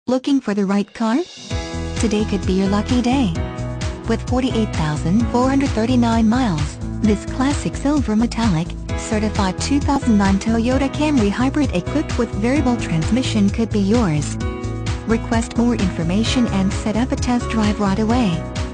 Looking for the right car? Today could be your lucky day. With 48,439 miles, this classic silver metallic, certified 2009 Toyota Camry Hybrid equipped with variable transmission could be yours. Request more information and set up a test drive right away.